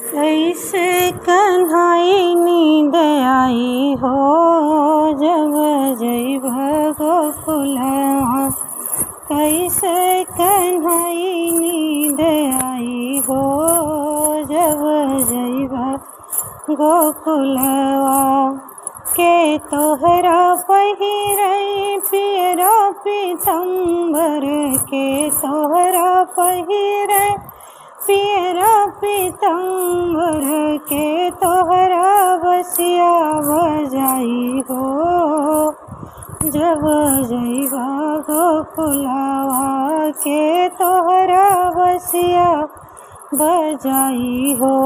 कैसे कन्हई नींद आई हो जब जइबा गोकुलवा। कैसे कन्हई नींद आई हो जब जइबा गोकुलवा। के तोहरा पहिरई पियरा पीतम्बर के तोहरा पहिरई पियरा पीतम्बर के तोहरा बसिया बजाई हो जब जइबा गोकुलवा। के तोहरा बसिया बजाई हो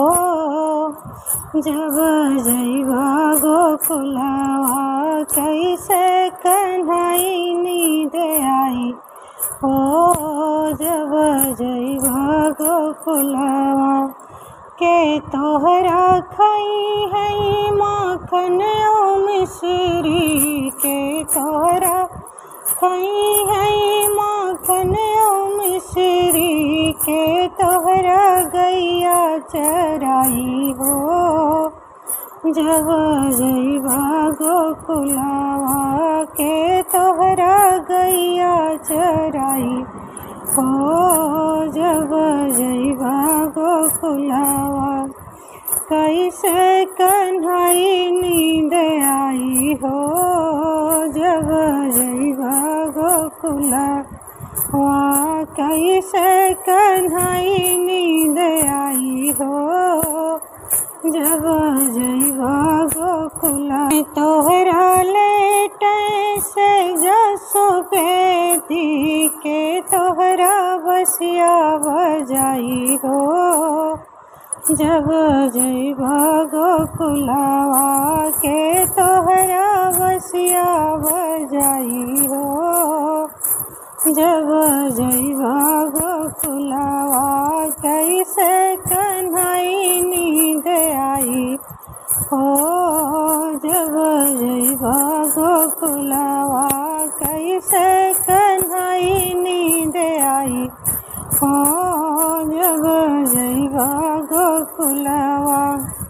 जब जइबा गोकुलवा। कैसे कन्हई नींद आई हो जब जइबा गोकुलवा। के तोहरा खई है माखन ओ मिश्री के तोहरा खई है माखन ओ मिश्री के तोहरा गैया चराई हो जब जइबा गोकुलवा। के तोहरा गैया चराई हो जब जइबा गोकुलवा। कैसे कन्हई नींद आई हो जब जइबा गोकुलवा। कैसे कन्हई नींद आई हो जब जइबा गोकुलवा। तोहरा लेटे से जसो बेदी के तोहरा बसिया बजाई हो जब जइबा गोकुलवा। के तोहरा बसिया बजाई हो जब जइबा गोकुलवा। कैसे कन्हई नींद आई हो जब जइबा गोकुलवा। कैसे कन्हई नींद आई हो जब जइबा गोकुलवा।